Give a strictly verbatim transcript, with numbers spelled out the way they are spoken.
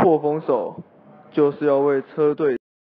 破风手就是要为车队